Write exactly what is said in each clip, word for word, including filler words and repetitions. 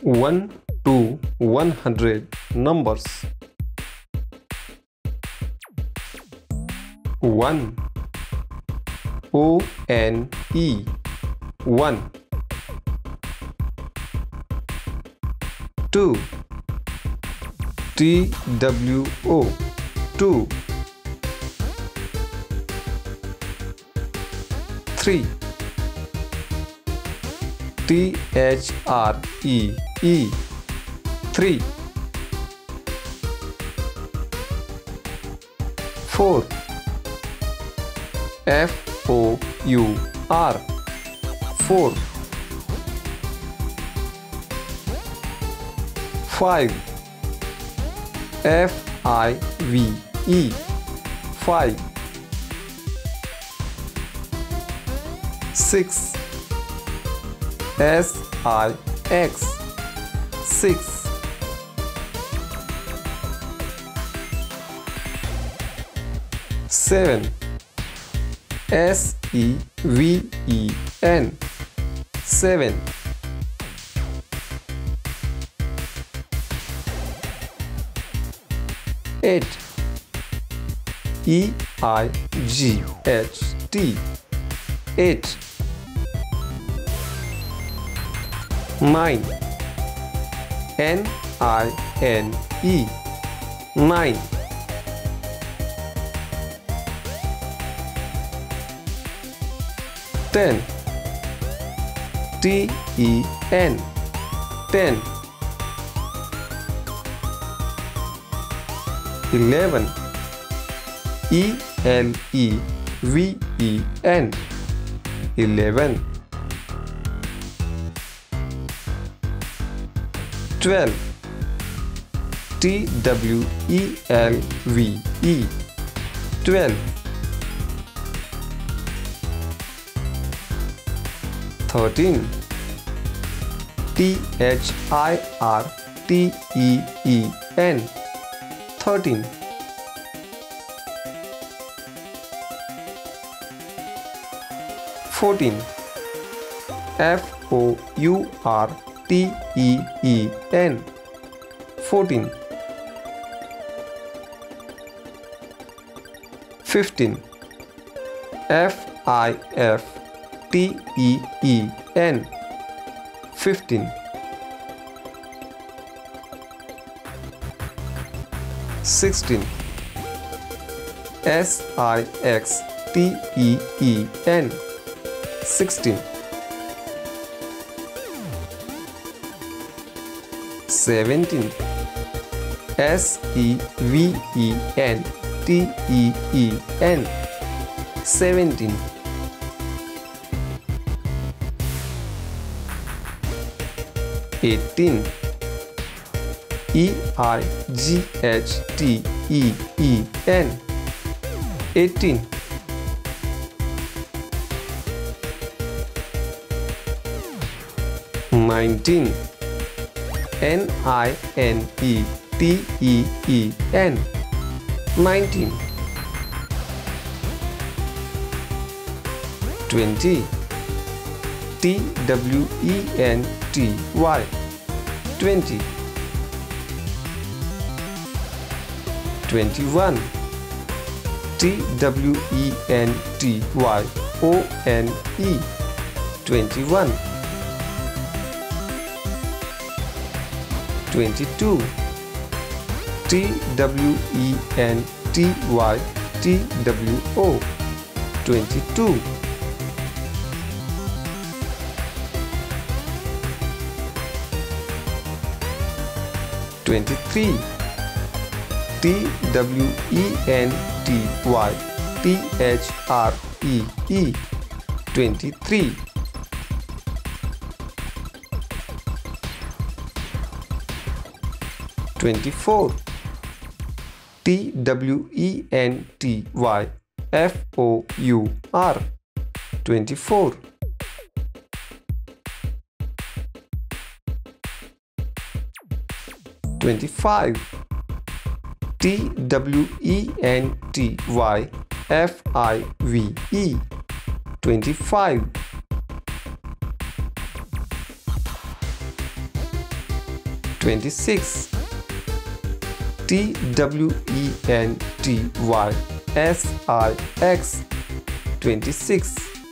one to one hundred numbers. One. O N E. One. Two. T W O. Two. Three. T H R E E. Three. Four. F O U R. Four. Five. F I V E. Five. Six. S I X. Six. Seven. S E V E N. Seven. Eight. E I G H T. Eight. Nine. N I N E. Nine. Ten. T E N. Ten. Eleven. E L E V E N. Eleven. Twelve. T W E L V E. Twelve. Thirteen. T H I R T E E N. Thirteen. Fourteen. F O U R T E E N. Fourteen. Fifteen. F I F T E E N. Fifteen. Sixteen. S I X T E E N. Sixteen. Seventeen. S E V E N T E E N. Seventeen. Eighteen. E I G H T E E N. Eighteen. Nineteen. N I N E T E E N. Nineteen. Twenty. T W E N T Y. Twenty. Twenty-one. T W E N T Y O N E. Twenty-one. Twenty-two. T W E N T Y T W O. Twenty-two. Twenty-three. T W E N T Y T H R E E. Twenty-three. Twenty-four. T W E N T Y F O U R. Twenty-four. Twenty-five. T W E N T Y F I V E. Twenty-five. twenty-six. T W E N T Y S I X, twenty-six.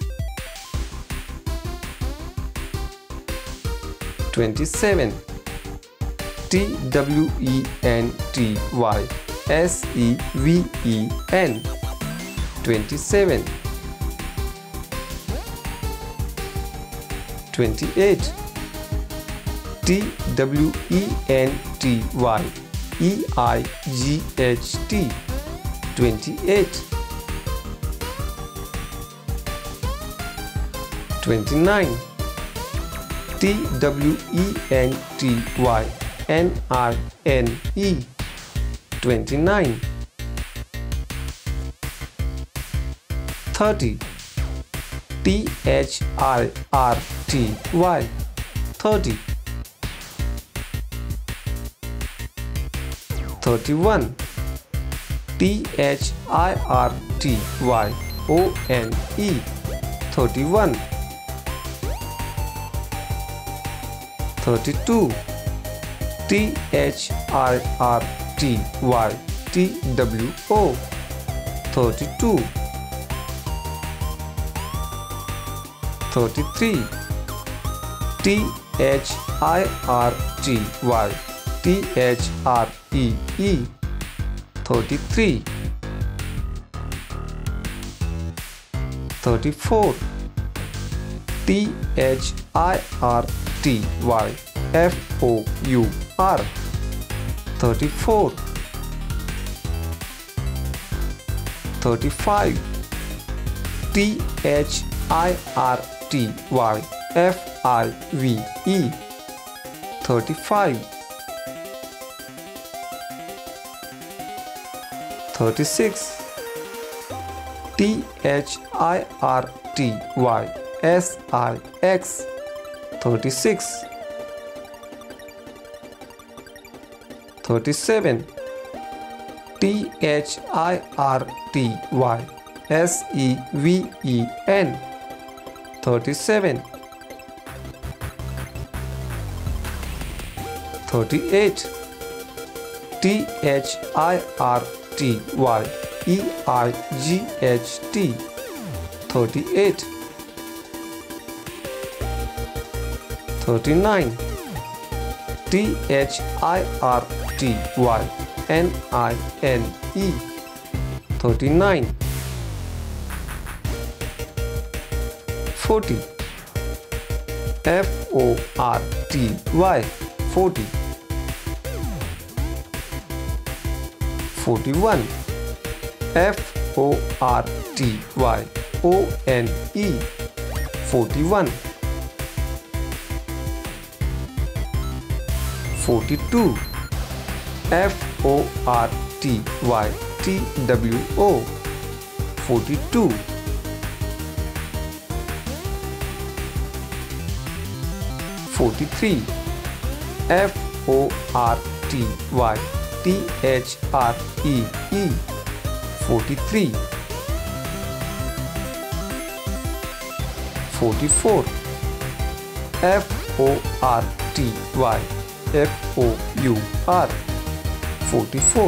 twenty-seven. T W E N T Y S E V E N, twenty-seven. twenty-eight. T W E N T Y E I G H T, twenty-eight. twenty-nine. T W E N T Y N I N E, twenty-nine. thirty. T H I R T Y, thirty. thirty-one. T H I R T Y O N E, thirty-one. thirty-two. T H I R T Y T W O, thirty-two. thirty-three. T H I R T Y T H R E E, thirty-three. thirty-four. T H I R T Y F O U R, thirty-four. thirty-five. T H I R T Y F I V E, thirty-five. thirty-six. T H I R T Y S I X, thirty-six. thirty-seven. T H I R T Y S E V E N, thirty-seven. thirty-eight. T H I R T Y E I G H T, thirty-eight. thirty-nine. T H I R T Y N I N E, thirty-nine. forty. F O R T Y, forty. forty-one. F O R T Y O N E, forty-one. forty-two. F O R T Y T W O, forty-two. forty-three. F O R T Y T H R E E, forty-three. forty-four. F O R T Y F O U R, forty-four.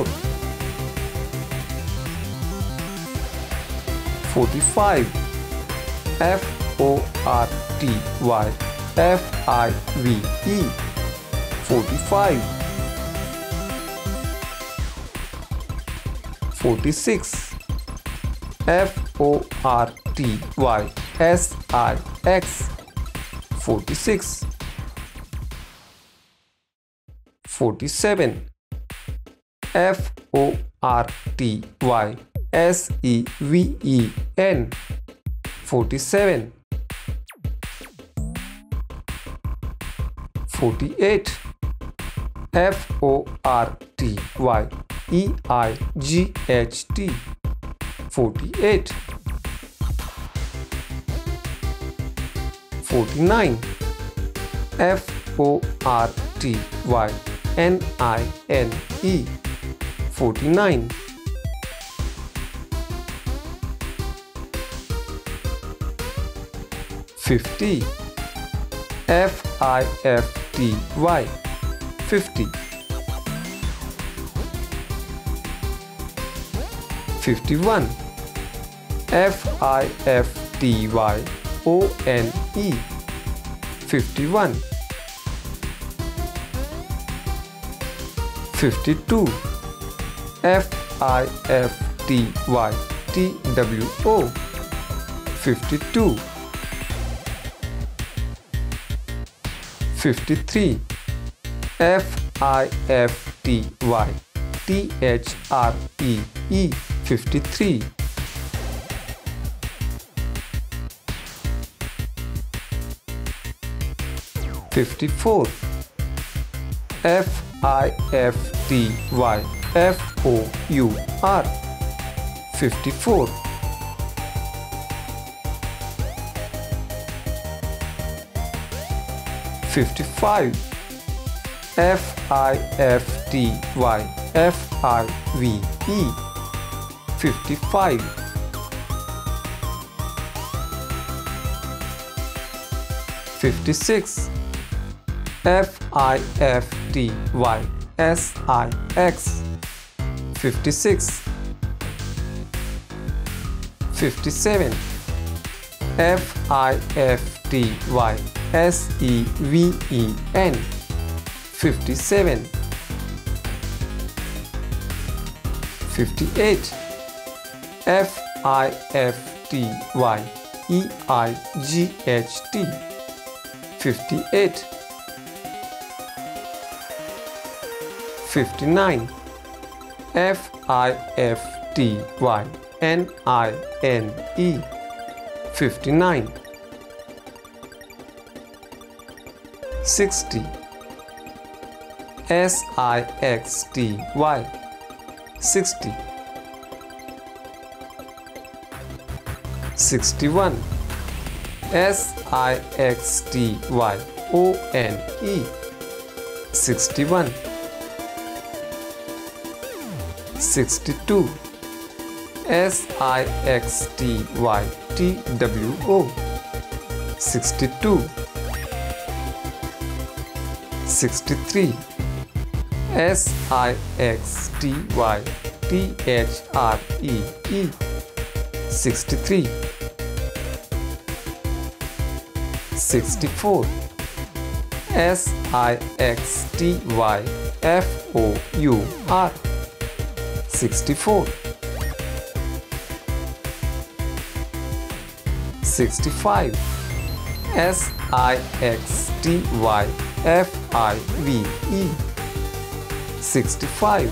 forty-five. F O R T Y F I V E, forty-five. forty-six. F O R T Y S I X, forty-six. forty-seven. F O R T Y S E V E N, forty-seven. forty-eight. F O R T Y E I G H T, forty-eight. forty-nine. F O R T Y N I N E, forty-nine. fifty. F I F T Y fifty. fifty-one. F I F T Y O N E. fifty-one. fifty-two. F I F T Y T W O. fifty-two. fifty-three. F I F T Y T H R E E. fifty-three. fifty-four. F I F T Y F O U R. fifty-four. fifty-five. F I F T Y F I V E. fifty-five. fifty-six. F I F T Y S I X. fifty-six. fifty-seven. F I F T Y S E V E N. fifty-seven. fifty-eight. F I F T Y E I G H T. fifty-eight. fifty-nine. F I F T Y N I N E. fifty-nine. sixty. S I X T Y. sixty. sixty-one. S I X T Y O N E. sixty-one. sixty-two. S I X T Y T W O. sixty-two. sixty-three. S I X T Y T H R E E. sixty-three. sixty-four. S I X T Y F O U R. sixty-four. sixty-five. S I X T Y F I V E. sixty-five.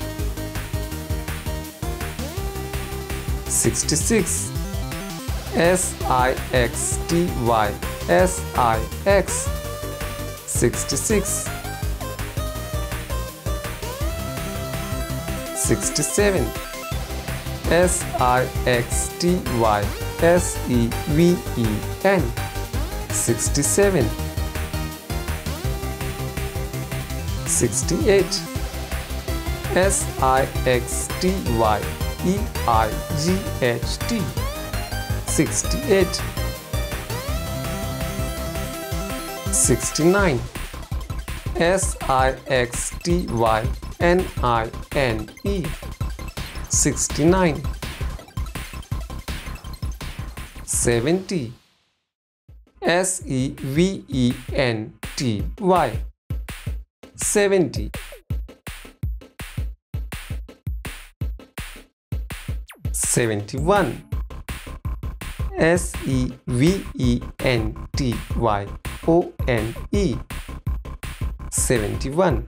sixty-six. S I X T Y S I X. sixty-six. sixty-seven. S I X T Y S E V E N. sixty-seven. sixty-eight. S I X T Y E I G H T. sixty-eight. sixty-nine. S I X T Y N I N E. sixty-nine. seventy. S E V E N T Y. seventy. seventy-one. S E V E N T Y O N E. seventy-one.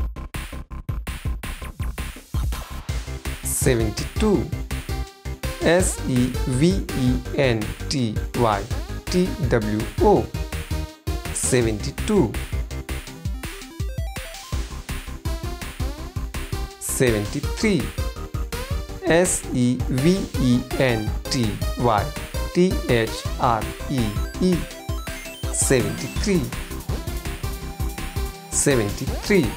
seventy-two. S E V E N T Y T W O. seventy-two. seventy-three. S E V E N T Y T H R E E. seventy-three. seventy-three.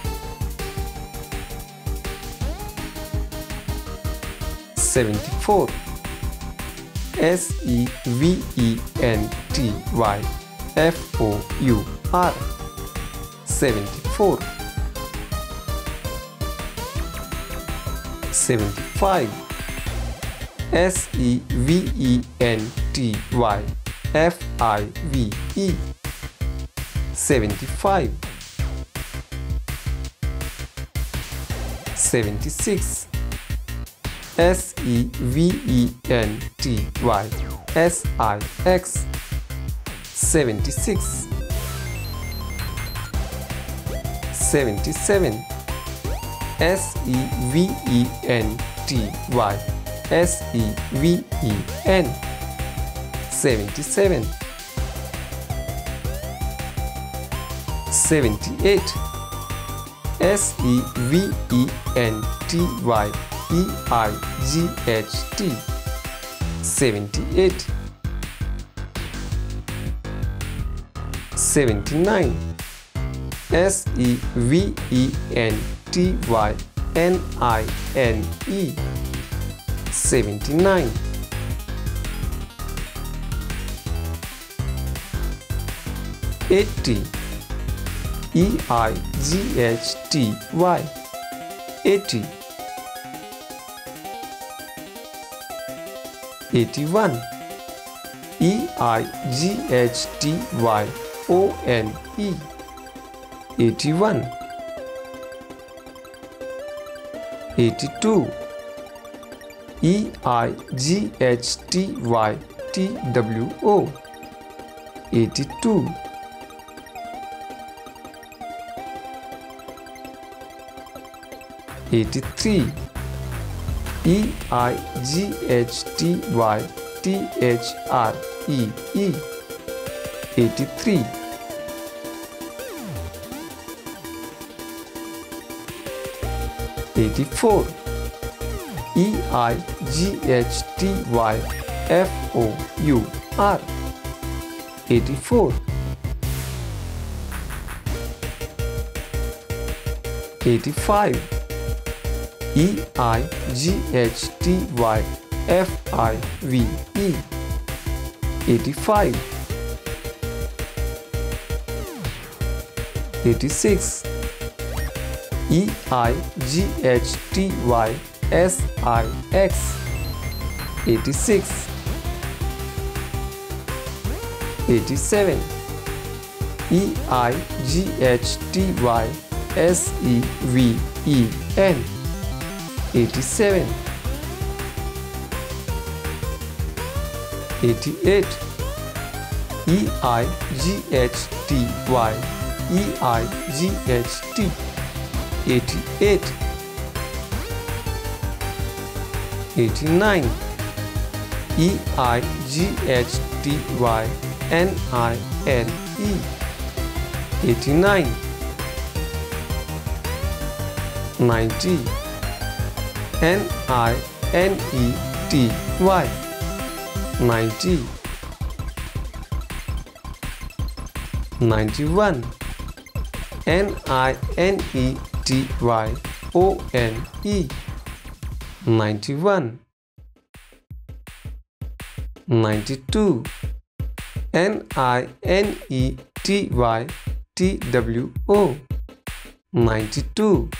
seventy-four. S E V E N T Y F O U R. seventy-four. seventy-five. S E V E N T Y F I V E. Seventy-five. Seventy-six. S E V E N T Y S I X. Seventy-six. Seventy-seven. S E V E N T Y S E V E N. Seventy-seven. Seventy-eight. S E V E N T Y E I G H T. Seventy-eight. Seventy-nine. S E V E N T Y N I N E. Seventy-nine. Eighty. E I G H T Y. Eighty. Eighty-one. E I G H T Y O N E. Eighty-one. Eighty-two. E I G H T Y T W O. Eighty-two. Eighty-three. E I G H T Y T H R E E. Eighty-three. Eighty-four. E I G H T Y F O U R. Eighty-four. Eighty-five. E I G H T Y F I V E. Eighty-five. Eighty-six. E I G H T Y S I X. Eighty-six. Eighty-seven. E I G H T Y S E V E N. Eighty-seven. Eighty-eight. E I G H T Y E I G H T. Eighty-eight. Eighty-nine. E I G H T Y N I N E. Eighty-nine. Ninety. N I N E T Y. Ninety. Ninety-one. N I N E T Y O N E. Ninety-one. Ninety-two. N I N E T Y T W O. Ninety-two.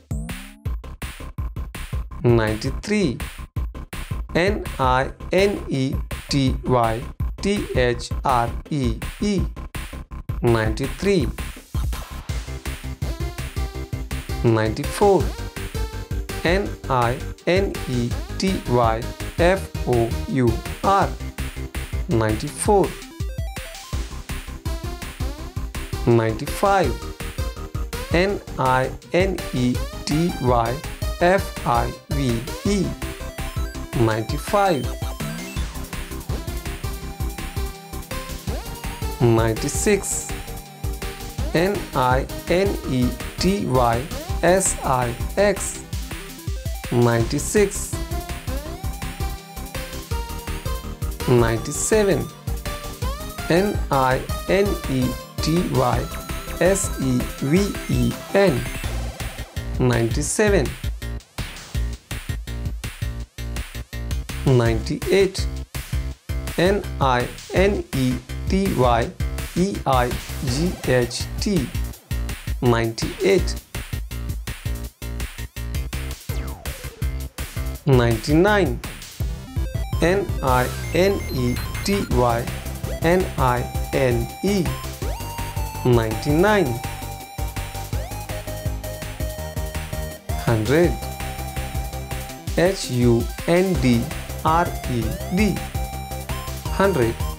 Ninety-three. N I N E T Y T H R E E. Ninety-three. Ninety-four. N I N E T Y F O U R. Ninety-four. Ninety-five. N I N E T Y F I V E. Ninety-five. Ninety-six. N I N E T Y S I X. Ninety-six. Ninety-seven. N I N E T Y S E V E N. Ninety-seven. Ninety-eight. N I N E T Y E I G H T. Ninety-eight. ninety-nine. N I N E T Y N I N E. ninety-nine. Hundred. H U N D R E D. Hundred.